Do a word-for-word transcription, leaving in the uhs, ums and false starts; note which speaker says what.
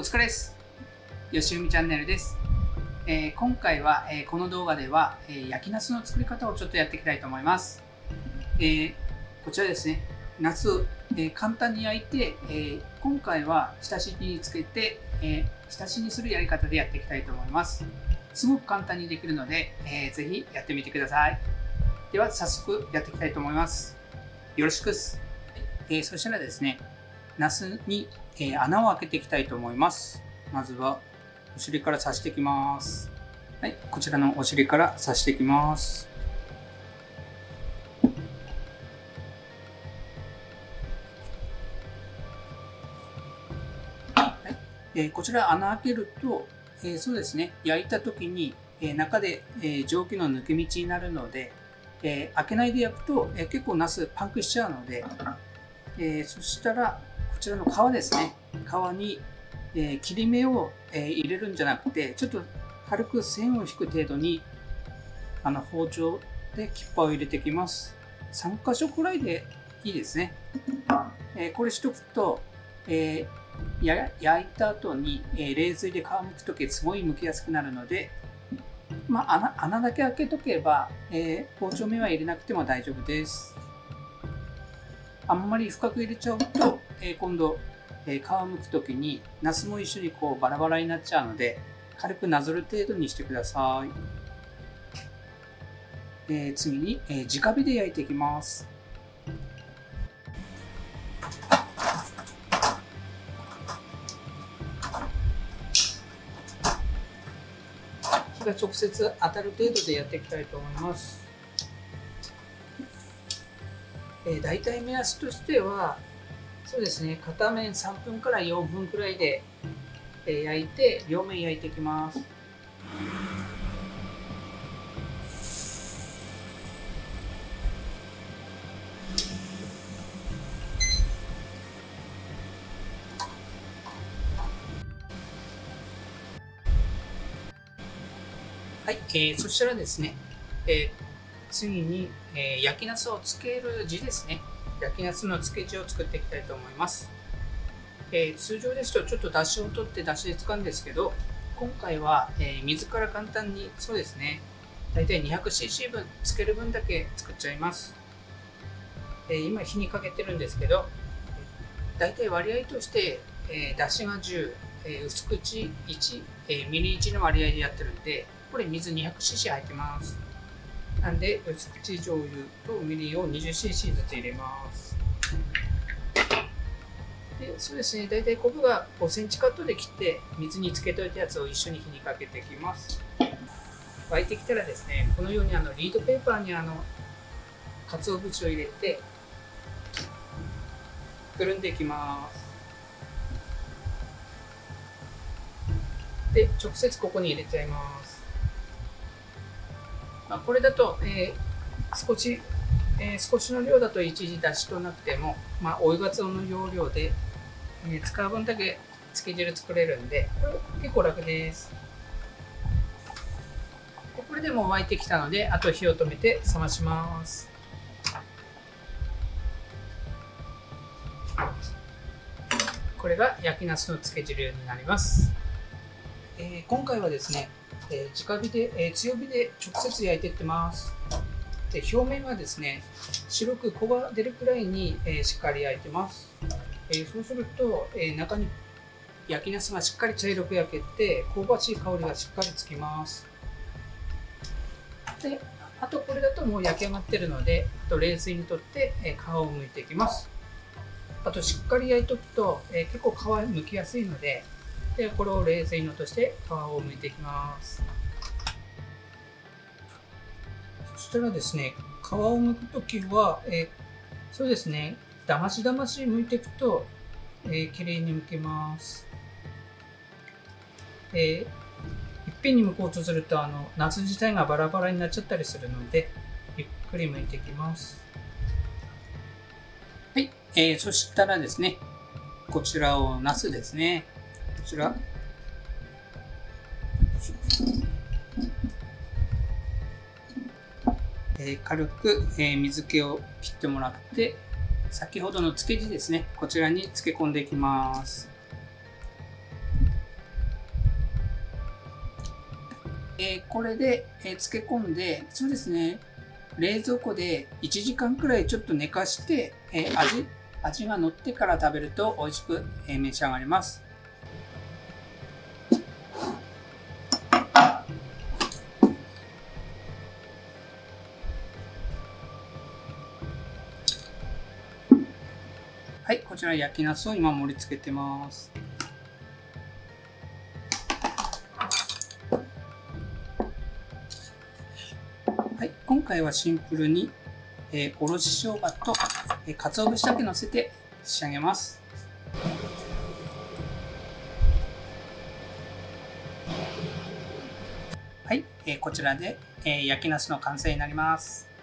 Speaker 1: 疲れです。よしうみチャンネルです。えー、今回は、えー、この動画では、えー、焼きナスの作り方をちょっとやっていきたいと思います。えー、こちらですね、ナスを、えー、簡単に焼いて、えー、今回は下敷きにつけて、えー、下敷きにするやり方でやっていきたいと思います。すごく簡単にできるので、えー、ぜひやってみてください。では早速やっていきたいと思います。よろしくです。えー、そしたらですね、ナスに、えー、穴を開けていきたいと思います。まずはお尻から刺していきます。はい、こちらのお尻から刺していきます。はいえー、こちら穴開けると、えー、そうですね、焼いた時に、えー、中で、えー、蒸気の抜け道になるので、えー、開けないで焼くと、えー、結構ナスパンクしちゃうので、えー、そしたらこちらの皮ですね、皮に、えー、切り目を、えー、入れるんじゃなくて、ちょっと軽く線を引く程度にあの包丁で切っ刃を入れていきます。さんかしょくらいでいいですね。えー、これしとくと、えー、や焼いた後に、えー、冷水で皮むくときすごい剥きやすくなるので、まあ、穴, 穴だけ開けとけば、えー、包丁目は入れなくても大丈夫です。あんまり深く入れちゃうと、えー、今度、えー、皮むくときにナスも一緒にこうバラバラになっちゃうので、軽くなぞる程度にしてください。えー、次に、えー、直火で焼いていきます。火が直接当たる程度でやっていきたいと思います。えー、大体目安としてはそうですね、片面さんぷんからよんぷんくらいで、えー、焼いて両面焼いていきます。はい、えー、そしたらですね、えー、次に、えー、焼きナスをつける地ですね。焼きナスのつけ地を作っていきたいと思います。えー、通常ですとちょっと出汁を取って出汁で使うんですけど、今回は、えー、水から簡単にそうですね、だいたい にひゃくシーシー 分つける分だけ作っちゃいます。えー、今火にかけてるんですけど、だいたい割合として、えー、出汁がじゅう、えー、薄口いち、えー、ミリいちの割合でやってるんで、これ水 にひゃくシーシー 入ってます。なんで薄口醤油とみりんを にじゅうシーシー ずつ入れます。でそうですね、だいたい昆布がごセンチカットで切って水につけといたやつを一緒に火にかけていきます。沸いてきたらですね、このようにあのリードペーパーにあの鰹節を入れてくるんでいきます。で直接ここに入れちゃいます。まあ、これだと、えー、少し、えー、少しの量だと一時出しとなくても、まあ、お湯がつおの要領で、えー、使う分だけつけ汁作れるんで、これ結構楽です。でこれでもう沸いてきたので、あと火を止めて冷まします。これが焼きナスのつけ汁になります。えー、今回はですね、えー、直火で、えー、強火で直接焼いていってます。で表面はですね、白く焦が出るくらいに、えー、しっかり焼いてます。えー、そうすると、えー、中に焼きナスがしっかり茶色く焼けて香ばしい香りがしっかりつきます。であとこれだともう焼き上がってるので、あと冷水にとって、えー、皮を剥いていきます。あとしっかり焼いとくと、えー、結構皮剥きやすいので、でこれを冷水に落として皮を剥いていきます。そしたらですね、皮を剥くときは、えー、そうですね、だましだまし剥いていくと、えー、きれいに剥けます。えー、いっぺんに剥こうとするとあのナス自体がバラバラになっちゃったりするので、ゆっくり剥いていきます。はい、えー、そしたらですね、こちらをナスですね、こちらえー、軽く、えー、水気を切ってもらって、先ほどの漬け地ですね、こちらに漬け込んでいきます。 えー、これで、えー、漬け込んで、そうですね、冷蔵庫でいちじかんくらいちょっと寝かして、えー、味、味が乗ってから食べると美味しく、えー、召し上がります。はい、こちら焼きナスを今盛り付けてます。はい、今回はシンプルに、えー、おろし生姜と、えー、鰹節だけ乗せて仕上げます。はい、えー、こちらで、えー、焼きナスの完成になります。